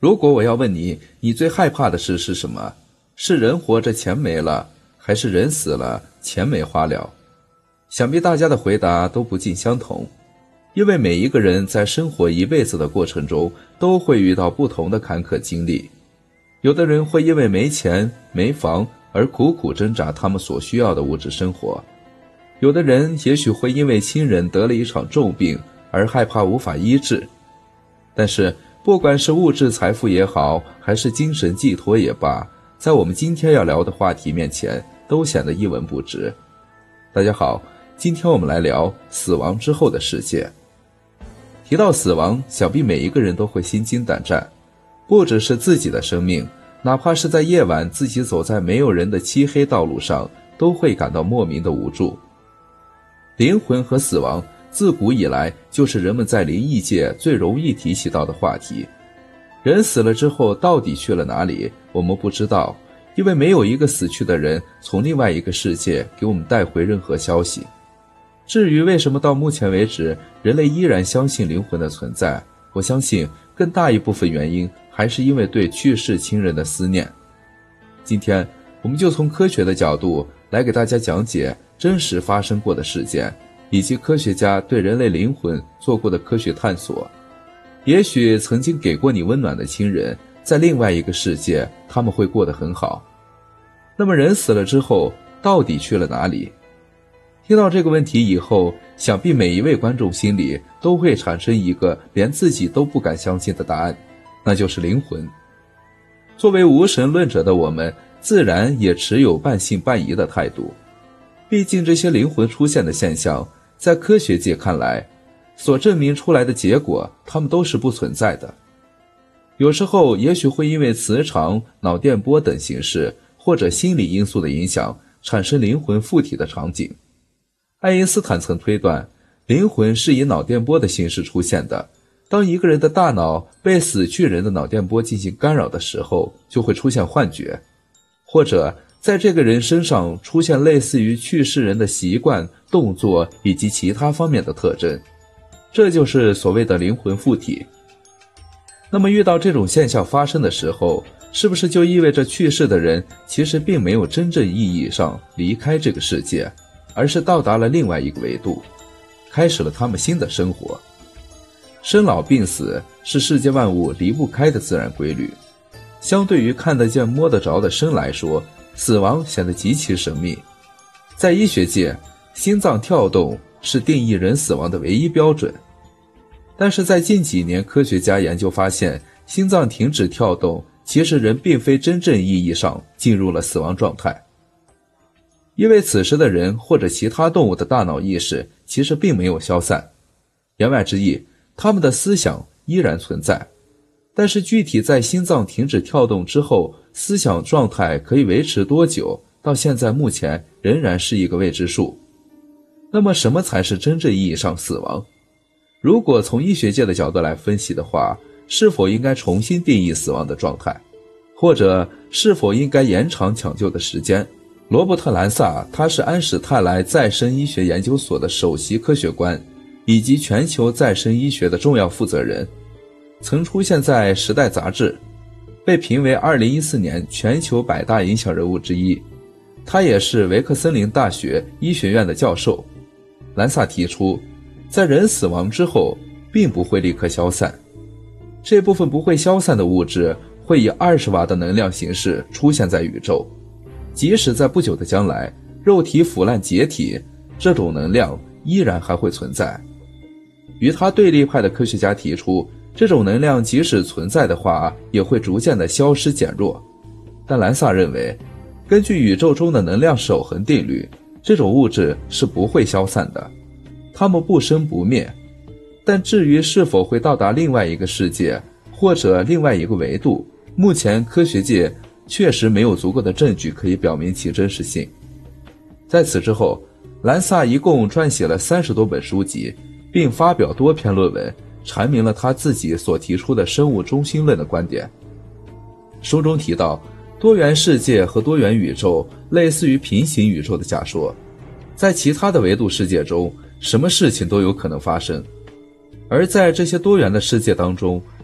如果我要问你，你最害怕的事是什么？是人活着钱没了，还是人死了钱没花了？想必大家的回答都不尽相同，因为每一个人在生活一辈子的过程中都会遇到不同的坎坷经历。有的人会因为没钱没房而苦苦挣扎他们所需要的物质生活，有的人也许会因为亲人得了一场重病而害怕无法医治。但是不管是物质财富也好，还是精神寄托也罢，在我们今天要聊的话题面前都显得一文不值。大家好，今天我们来聊死亡之后的世界。提到死亡，想必每一个人都会心惊胆战，不只是自己的生命，哪怕是在夜晚自己走在没有人的漆黑道路上，都会感到莫名的无助。灵魂和死亡自古以来就是人们在灵异界最容易提起到的话题。人死了之后到底去了哪里，我们不知道，因为没有一个死去的人从另外一个世界给我们带回任何消息。至于为什么到目前为止人类依然相信灵魂的存在，我相信更大一部分原因还是因为对去世亲人的思念。今天我们就从科学的角度来给大家讲解真实发生过的事件，以及科学家对人类灵魂做过的科学探索。也许曾经给过你温暖的亲人，在另外一个世界他们会过得很好。那么人死了之后到底去了哪里？听到这个问题以后，想必每一位观众心里都会产生一个连自己都不敢相信的答案，那就是灵魂。作为无神论者的我们，自然也持有半信半疑的态度。毕竟这些灵魂出现的现象，在科学界看来，所证明出来的结果，它们都是不存在的。有时候也许会因为磁场、脑电波等形式，或者心理因素的影响，产生灵魂附体的场景。爱因斯坦曾推断，灵魂是以脑电波的形式出现的。当一个人的大脑被死去人的脑电波进行干扰的时候，就会出现幻觉，或者在这个人身上出现类似于去世人的习惯、动作以及其他方面的特征，这就是所谓的灵魂附体。那么遇到这种现象发生的时候，是不是就意味着去世的人其实并没有真正意义上离开这个世界，而是到达了另外一个维度，开始了他们新的生活？生老病死是世界万物离不开的自然规律，相对于看得见摸得着的生来说，死亡显得极其神秘。在医学界，心脏跳动是定义人死亡的唯一标准。但是在近几年，科学家研究发现，心脏停止跳动，其实人并非真正意义上进入了死亡状态。因为此时的人或者其他动物的大脑意识其实并没有消散，言外之意，他们的思想依然存在。但是具体在心脏停止跳动之后，思想状态可以维持多久，到现在目前仍然是一个未知数。那么什么才是真正意义上死亡？如果从医学界的角度来分析的话，是否应该重新定义死亡的状态，或者是否应该延长抢救的时间？罗伯特·兰萨，他是安史泰莱再生医学研究所的首席科学官，以及全球再生医学的重要负责人，曾出现在《时代》杂志，被评为2014年全球100大影响人物之一。他也是维克森林大学医学院的教授。兰萨提出，在人死亡之后并不会立刻消散，这部分不会消散的物质会以20瓦的能量形式出现在宇宙。即使在不久的将来，肉体腐烂解体，这种能量依然还会存在。与他对立派的科学家提出，这种能量即使存在的话，也会逐渐的消失减弱。但兰萨认为，根据宇宙中的能量守恒定律，这种物质是不会消散的，它们不生不灭。但至于是否会到达另外一个世界，或者另外一个维度，目前科学界确实没有足够的证据可以表明其真实性。在此之后，兰萨一共撰写了30多本书籍，并发表多篇论文，阐明了他自己所提出的生物中心论的观点。书中提到，多元世界和多元宇宙类似于平行宇宙的假说，在其他的维度世界中，什么事情都有可能发生。而在这些多元的世界当中，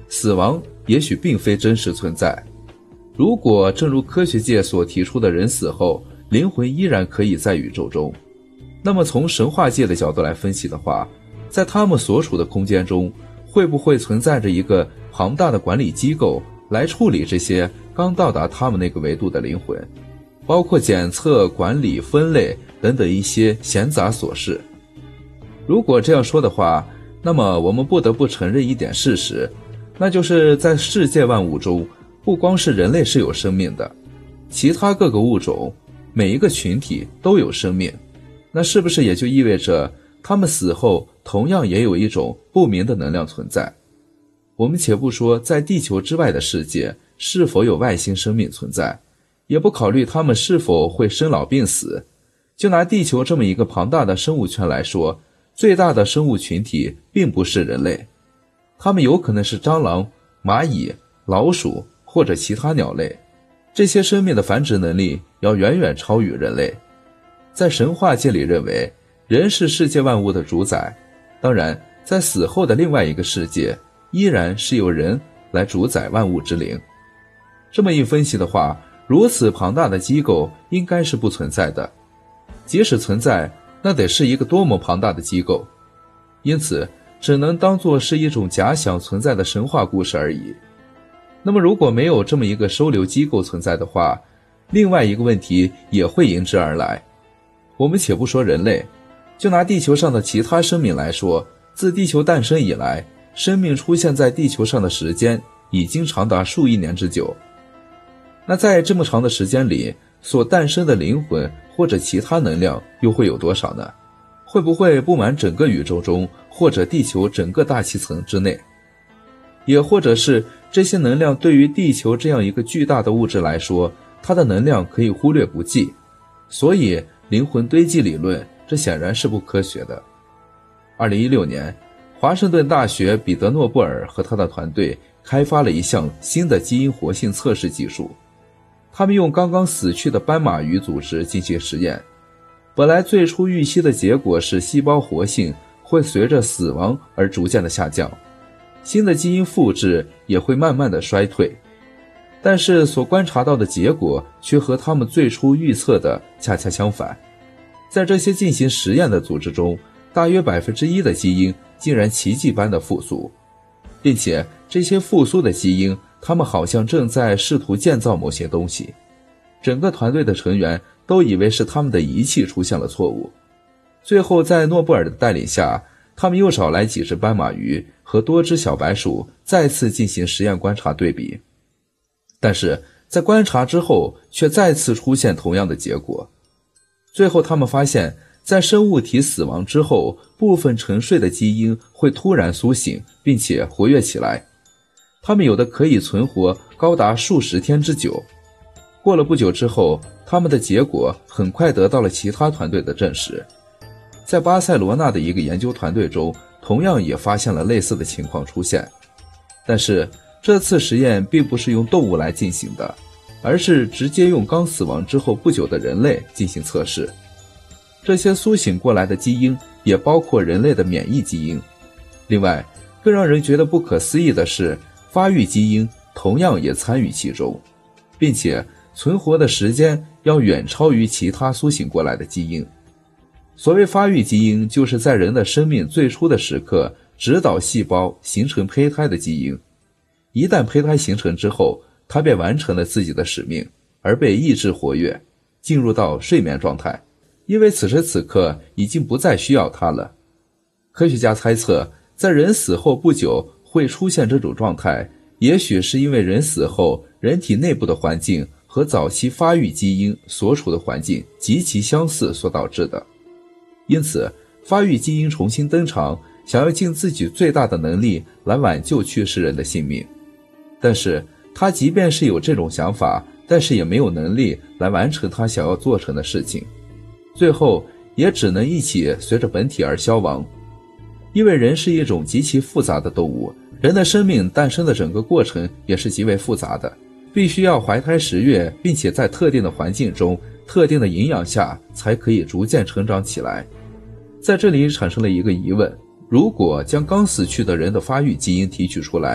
死亡也许并非真实存在。如果正如科学界所提出的人死后灵魂依然可以在宇宙中，那么从神话界的角度来分析的话，在他们所处的空间中会不会存在着一个庞大的管理机构来处理这些刚到达他们那个维度的灵魂，包括检测、管理、分类等等一些闲杂琐事。如果这样说的话，那么我们不得不承认一点事实，那就是在世界万物中，不光是人类是有生命的，其他各个物种，每一个群体都有生命。那是不是也就意味着他们死后同样也有一种不明的能量存在？我们且不说在地球之外的世界是否有外星生命存在，也不考虑他们是否会生老病死，就拿地球这么一个庞大的生物圈来说，最大的生物群体并不是人类，它们有可能是蟑螂、蚂蚁、老鼠或者其他鸟类，这些生命的繁殖能力要远远超于人类。在神话界里认为人是世界万物的主宰，当然在死后的另外一个世界依然是由人来主宰万物之灵。这么一分析的话，如此庞大的机构应该是不存在的，即使存在，那得是一个多么庞大的机构，因此只能当作是一种假想存在的神话故事而已。那么如果没有这么一个收留机构存在的话，另外一个问题也会迎之而来。我们且不说人类，就拿地球上的其他生命来说，自地球诞生以来，生命出现在地球上的时间已经长达数亿年之久。那在这么长的时间里，所诞生的灵魂或者其他能量又会有多少呢？会不会布满整个宇宙中，或者地球整个大气层之内？也或者是这些能量对于地球这样一个巨大的物质来说，它的能量可以忽略不计，所以灵魂堆积理论这显然是不科学的。2016年，华盛顿大学彼得诺布尔和他的团队开发了一项新的基因活性测试技术。他们用刚刚死去的斑马鱼组织进行实验，本来最初预期的结果是细胞活性会随着死亡而逐渐的下降，新的基因复制也会慢慢的衰退，但是所观察到的结果却和他们最初预测的恰恰相反。在这些进行实验的组织中，大约 1% 的基因竟然奇迹般的复苏，并且这些复苏的基因，他们好像正在试图建造某些东西。整个团队的成员都以为是他们的仪器出现了错误。最后在诺布尔的带领下，他们又找来几只斑马鱼和多只小白鼠再次进行实验观察对比，但是在观察之后却再次出现同样的结果。最后他们发现，在生物体死亡之后，部分沉睡的基因会突然苏醒并且活跃起来，它们有的可以存活高达数十天之久。过了不久之后，他们的结果很快得到了其他团队的证实。在巴塞罗那的一个研究团队中，同样也发现了类似的情况出现，但是这次实验并不是用动物来进行的，而是直接用刚死亡之后不久的人类进行测试。这些苏醒过来的基因也包括人类的免疫基因。另外，更让人觉得不可思议的是，发育基因同样也参与其中，并且存活的时间要远超于其他苏醒过来的基因。所谓发育基因，就是在人的生命最初的时刻指导细胞形成胚胎的基因。一旦胚胎形成之后，它便完成了自己的使命，而被抑制活跃，进入到睡眠状态，因为此时此刻已经不再需要它了。科学家猜测，在人死后不久会出现这种状态，也许是因为人死后人体内部的环境和早期发育基因所处的环境极其相似所导致的。因此，发育基因重新登场，想要尽自己最大的能力来挽救去世人的性命。但是他即便是有这种想法，但是也没有能力来完成他想要做成的事情，最后也只能一起随着本体而消亡。因为人是一种极其复杂的动物，人的生命诞生的整个过程也是极为复杂的，必须要怀胎10月，并且在特定的环境中、特定的营养下才可以逐渐成长起来。在这里产生了一个疑问，如果将刚死去的人的发育基因提取出来，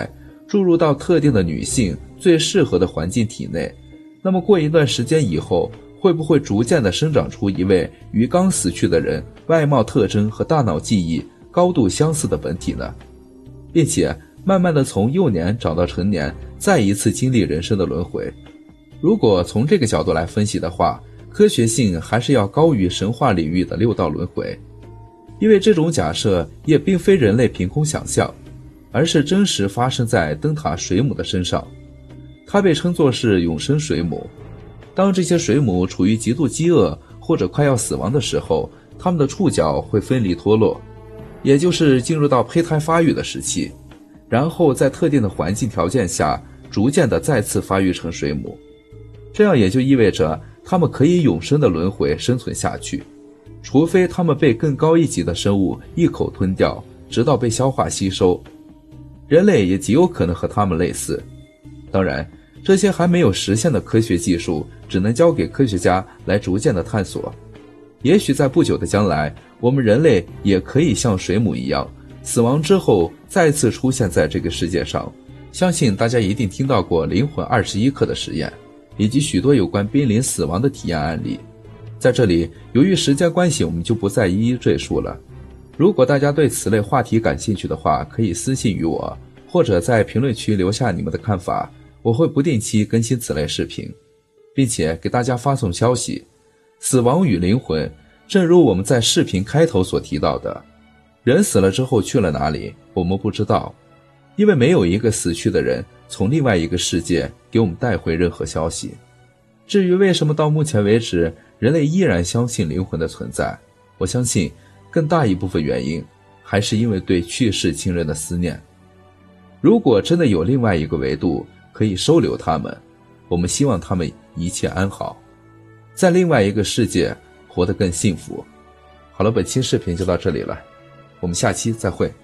注入到特定的女性最适合的环境体内，那么过一段时间以后，会不会逐渐地生长出一位与刚死去的人外貌特征和大脑记忆高度相似的本体呢？并且慢慢地从幼年长到成年，再一次经历人生的轮回。如果从这个角度来分析的话，科学性还是要高于神话领域的6道轮回，因为这种假设也并非人类凭空想象，而是真实发生在灯塔水母的身上。它被称作是永生水母。当这些水母处于极度饥饿或者快要死亡的时候，它们的触角会分离脱落，也就是进入到胚胎发育的时期，然后在特定的环境条件下逐渐的再次发育成水母。这样也就意味着它们可以永生的轮回生存下去，除非它们被更高一级的生物一口吞掉，直到被消化吸收。人类也极有可能和它们类似。当然，这些还没有实现的科学技术只能交给科学家来逐渐的探索。也许在不久的将来，我们人类也可以像水母一样，死亡之后再次出现在这个世界上。相信大家一定听到过灵魂21克的实验，以及许多有关濒临死亡的体验案例。在这里，由于时间关系，我们就不再一一赘述了。如果大家对此类话题感兴趣的话，可以私信于我，或者在评论区留下你们的看法，我会不定期更新此类视频，并且给大家发送消息。死亡与灵魂，正如我们在视频开头所提到的，人死了之后去了哪里，我们不知道，因为没有一个死去的人从另外一个世界给我们带回任何消息。至于为什么到目前为止人类依然相信灵魂的存在，我相信更大一部分原因还是因为对去世亲人的思念。如果真的有另外一个维度可以收留他们，我们希望他们一切安好，在另外一个世界活得更幸福。好了，本期视频就到这里了，我们下期再会。